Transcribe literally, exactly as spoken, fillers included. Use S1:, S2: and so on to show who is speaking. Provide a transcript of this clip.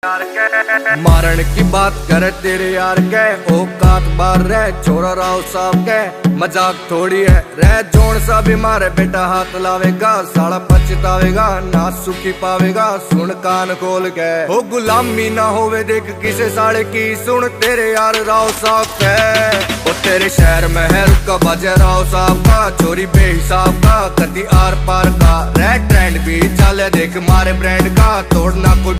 S1: मारण की बात करे तेरे यार के औकात बार रह छोरा राव साहब के मजाक थोड़ी है रह जोन सा भी मारे बेटा हाथ लावेगा साला पछतावेगा ना सुखी पावेगा सुन कान खोल के हो गुलामी ना होवे देख किसे साले की सुन तेरे यार राव साहब के ओ तेरे शहर में है रुका बाजे राव साहब का चोरी बेहिसाब का कदी आर पार का रह ट्रेंड भी चले देख मारे ब्रांड का तोड़ना कोई